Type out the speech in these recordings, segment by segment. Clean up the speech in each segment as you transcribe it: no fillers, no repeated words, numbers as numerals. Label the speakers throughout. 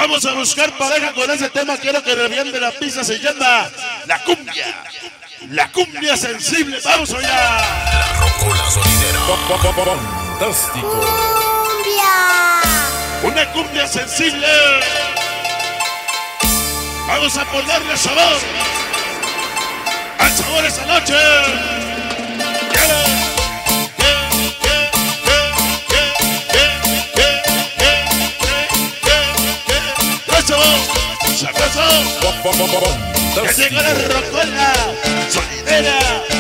Speaker 1: Vamos a buscar pareja con ese tema. Quiero que reviente la pista. Se llama La Cumbia. La cumbia sensible. Vamos allá.
Speaker 2: La rocola sonidera. Fantástico.
Speaker 3: Cumbia.
Speaker 1: Una cumbia sensible. Vamos a ponerle sabor. Al sabor esta noche. ¡Sabroso! ¡Ya llegó la rocola sonidera!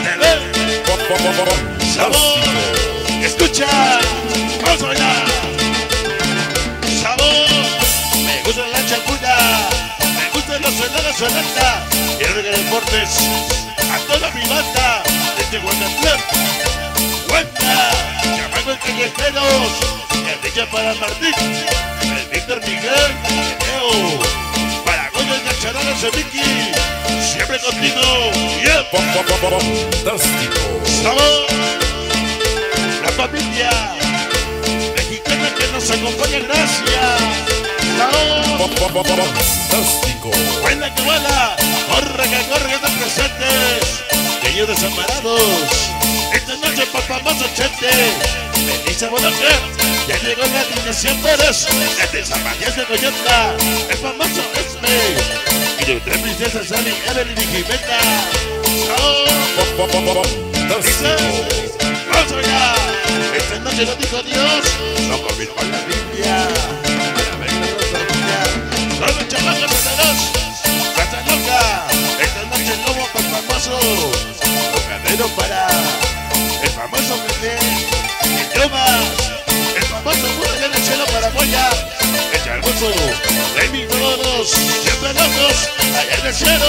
Speaker 1: ¡Sabor! ¡Escucha! ¡Vamos allá! ¡Sabor! Me gusta la chapuda, me gustan los helados Holanda. Quiero que deportes a toda mi banda desde Guanajuato. ¡Cuenta! Chamacos callejeros, el DJ para Martín, el Víctor Miguel, Leo. Charadas de Vicky, siempre contigo. Yeah.
Speaker 2: Fantástico.
Speaker 1: Sabor. La familia mexicana que nos acompaña, gracias. Sabor.
Speaker 2: Fantástico.
Speaker 1: Buena que vuela, corre que están presentes. Niños desamparados, esta noche para famoso Chete. Melissa Bonacer, ya llegó la alineación Pérez. Desde San Matías de Coyotla, el famoso Esme. Y de tres princesas Sally, Evelyn y Jimena. Dice, vamos allá. Esta noche lo dijo Dios, lo confirmó la Biblia. Para ver la familia, todos los chamacos solteros, Casa Loca. Esta noche el lobo para el famoso, los caderos para el famoso Pepe, el Yomas, el famoso Muro en el cielo para Moya. El hermoso, Remy todos, siempre locos, allá en el cielo.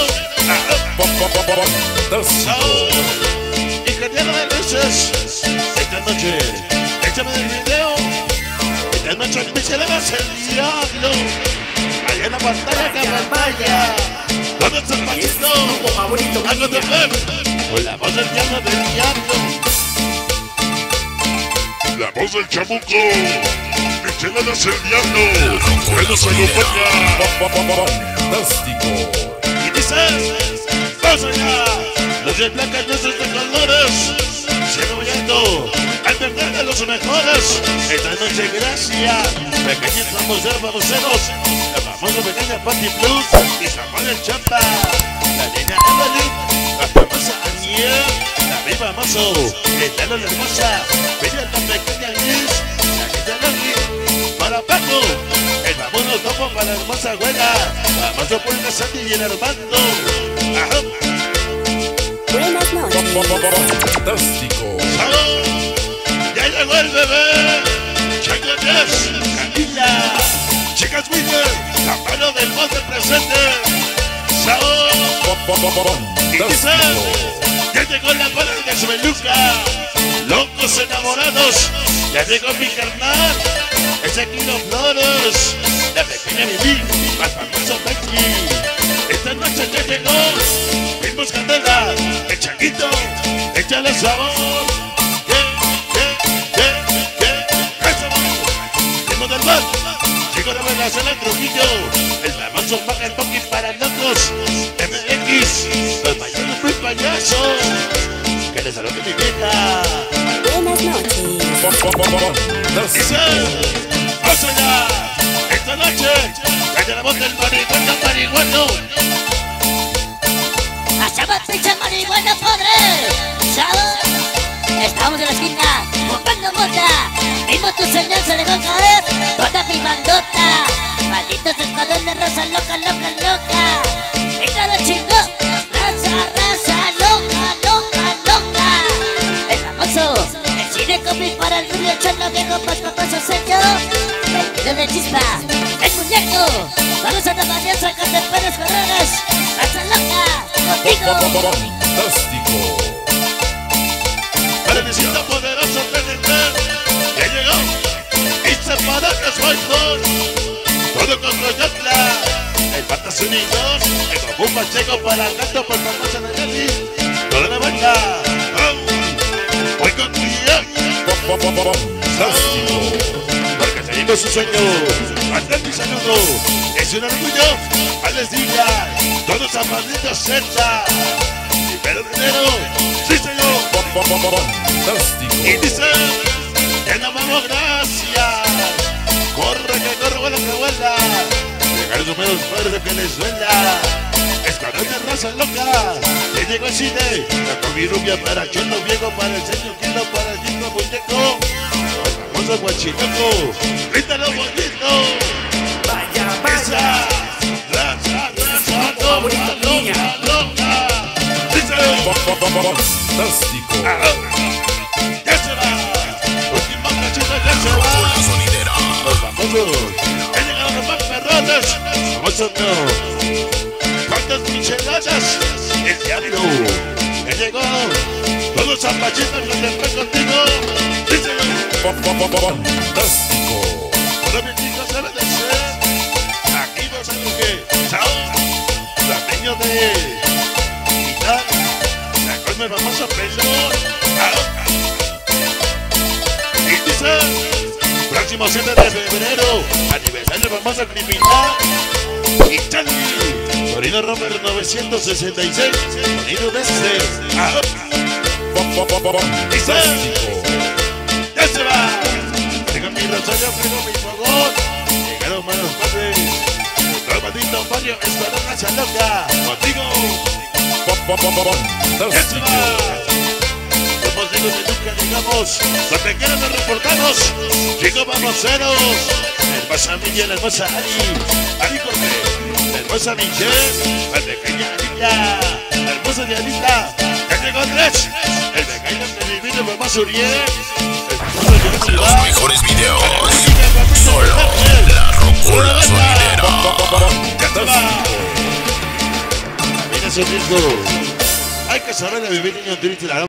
Speaker 1: Ingeniero de luces, esta noche, échame del video. Esta noche me celebras el diablo. Allá en la pantalla Camarmaya. ¿Dónde está el Pachito? Algo de ver, con la voz del diablo del diablo. La voz del chamuco. Micheladas el diablo, que nos acompaña.
Speaker 2: Fantástico.
Speaker 1: Y dice, vamos allá. Los de blancas luces de colores, siendo brillando, al perder de los mejores. Esta noche gracias, pequeños famoseros, la famosa pequeña Patty Plus y Samuel el Champa, la niña Evelyn, la famosa Aniel, la mi famoso, la hermosa, bella la pequeña Liz, la niña Lali. Para Paco, el famoso topo para la hermosa abuela, famoso por el Santi y el Armando. Ajá.
Speaker 3: Buenas noches.
Speaker 2: Fantástico.
Speaker 1: ¡Salud! ¡Ya llegó el bebé! ¡Checo 10! ¡Camila! ¡Chicas Winner! ¡La mano del monte presente! ¡Salud! Y dice, ya llegó la bola de Esmeluca. ¡Locos enamorados! ¡Ya llegó mi carnal! ¡Es Aquino Flores! ¡La pequeña Vivi! ¡Más famoso Becky! ¡Esta noche ya llegó! ¡Vimos candela! ¡El changuito! ¡Échale sabor! ¡Vimos del mar! ¡Chico de Venezuela en Trujillo! ¡El famoso Maga el Poki para locos! ¡MX! ¡Los mayores muy payasos! ¡Que les salude mi vieja!
Speaker 3: Buenas noches.
Speaker 1: Dice, vamos allá, esta noche, desde la voz del marihuano.
Speaker 4: Hacemos pinche marihuana, padre. ¿Sabes? Estamos en la esquina, buscando mota. Mismo tu señor se dejó caer, toda mi bandota. Malditos escuadrones, raza loca, loca, loca. Y todo chingo, raza, loca, loca, loca. El famoso, el cine copy para el rubio cholo viejo, pues papazo señor. El video de chispa, el muñeco. Vamos a la mañana, sacarte pelos correros. Raza loca, contigo.
Speaker 2: Fantástico.
Speaker 1: Para el visita poderoso TNT, ya llegó. Y se para que soy Thor. Todo con Coyotla. El Patas Unidos, el Goku Pacheco para el gato por famosa de Nelly. Toda la banda. Voy con tu
Speaker 2: Fantástico.
Speaker 1: porque se Cumpliendo su sueño. Bastante saludo. Es un orgullo. A les diga. Todos a maldito Z. Primero de enero. Sí, señor.
Speaker 2: Fantástico.
Speaker 1: Y dice. Que nos vamos, gracias. Corre, que corre, vuela, que vuela. Llegaron los menos fuertes que les duela. Escuadrón de raza loca. Le llegó el cine. Con mi rubia para chulo viejo, para el señor Kilo, para el chico muñeco. Vamos a guachiloco. Grítalo bonito.
Speaker 5: Vaya,
Speaker 1: Esa. Raza, loca, loca, loca. Díselo.
Speaker 2: Fantástico.
Speaker 1: Ya se va. Última cachita, ya se va. Los famosos. Ya llegaron los más perrones. Famosos no. ¿Cuántas micheladas? El diablo. Ya llegó. Todos zapachitos que se fue contigo. Díselo.
Speaker 2: Fantástico.
Speaker 1: Ahora mi chico sabe de ser. Aquí no sabe qué. Chao. La niña de Vital. Sacóme el famoso pelón. Y dice. Próximo 7 de febrero. Aniversario famoso criminal. Y Charlie. Torino Romer 966. Torino de este. Dice. Ya se va. Tengo mi rosario, tengo mi fogón. Llegaron manos padres. Nuestro maldito barrio es para una raza loca. Contigo. Ya se va. Somos hijos de nunca digamos. Donde quieran nos reportamos. Chicos, vamos ceros. La hermosa Miguel, la hermosa Ari Corte. La hermosa Michelle. La pequeña Anita. La hermosa Dianita. Ya llegó Andrés. El pequeño Televino, el hermoso Uriel.
Speaker 6: Los mejores videos. Solo la Rocola Sonidera.
Speaker 1: Mira ese riesgo. Hay que saber vivir, niño triste.